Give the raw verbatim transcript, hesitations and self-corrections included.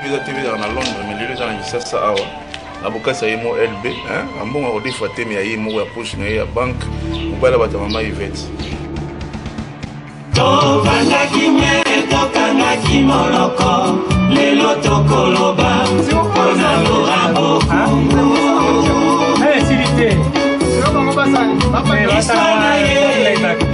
eza T V dans Londres mais lelo eza na Kisasa awa na bokasa ye mo L B hein ambonga odifa teme ya ye mo ya poche na ye ya banque mobala bata mama Yvette to banga kimye to kanga kimoloko lelo tokoloba ona lorabo eh silité sio mama basani papa